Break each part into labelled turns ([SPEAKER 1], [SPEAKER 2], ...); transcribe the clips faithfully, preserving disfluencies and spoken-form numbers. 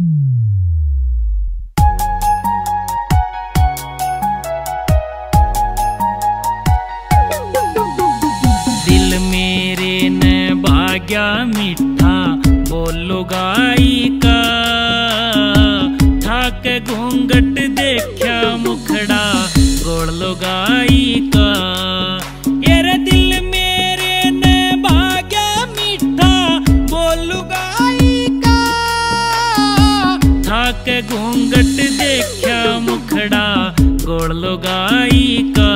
[SPEAKER 1] दिल मेरे ने भाग्या मीठा बोलो गाई का, ठाक घूंघट देखा मुखड़ा गोड़ लो गाई का। यारे दिल मेरे ने भाग्या मीठा बोलो गाई का, ठाक घूंघट देखा मुखड़ा गोड़ लो गाई का।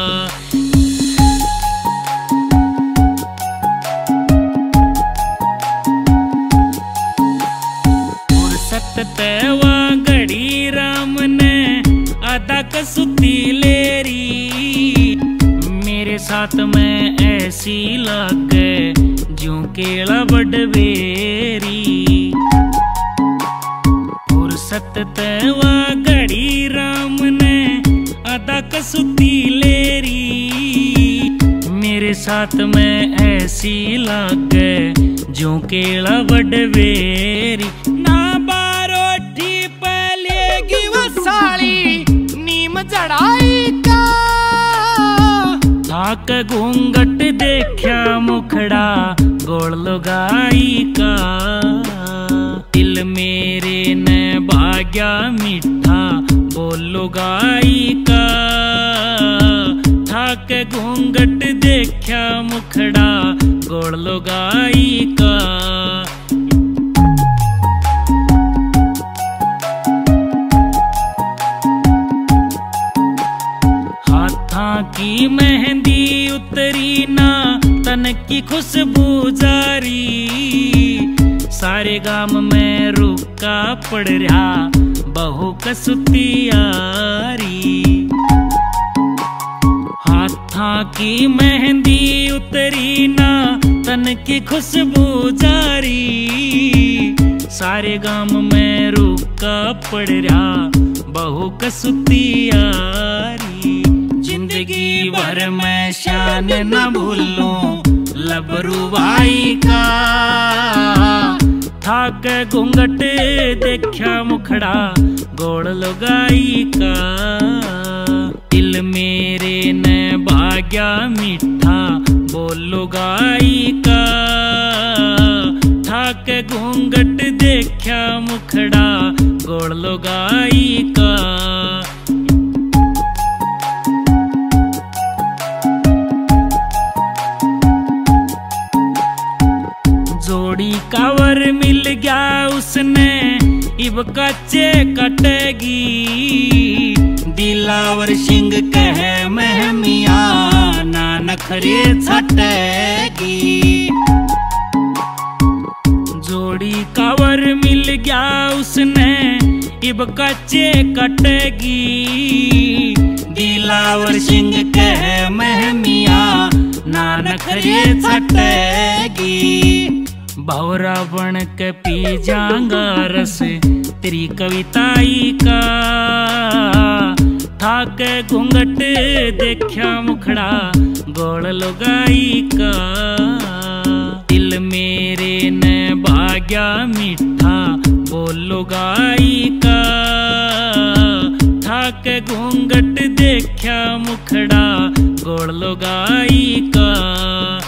[SPEAKER 1] तेवा घड़ी राम ने आधा कसुती लेरी, मेरे साथ में ऐसी लागे ज्यों केला बडवेरी। फुर्सत तेवा घड़ी राम ने आधा कसुती लेरी, मेरे साथ में ऐसी लागे ज्यों केला बडवेरी। नीम चढ़ाई का, ठाक घूंघट देखा मुखड़ा गोड़ लो गाई का। दिल मेरे ने भाग्या मीठा बोलो गाई का, ठाक घूंघट देखा मुखड़ा गोड़ लो गाई का। की मेहंदी उतरी ना तन की खुशबू जारी, सारे गाम में रुका पड़ रहा बहु कसुती यारी। हाथा की मेहंदी उतरी ना तन की खुशबू जारी, सारे गाम में रुका पड़ रहा बहु कसुती यारी। जिंदगी भर मैं शान न भूलूं लबरू भाई का, ठाक घूंघट देखा मुखड़ा गोड़ लो गाई का। दिल मेरे ने भाग्या मीठा बोलो गाई का, ठाक घूंघट देखा मुखड़ा गोड़ लो गाई का। जोड़ी कावर मिल गया उसने इब कच्चे कटेगी, दिलावर सिंह कह महमिया ना नखरे छटेगी। जोड़ी कावर मिल गया उसने इब कच्चे कटेगी, दिलावर सिंह कह महमिया ना नखरे छटेगी। भौरा बन के पी जाऊंगा रस तेरी कविताई का, ठाक घूंघट देखा मुखड़ा गोड़ लो गाई का। दिल मेरे ने भाग्या मीठा बोलो गाई का, ठाक घूंघट देखा मुखड़ा गोड़ लो गाई का।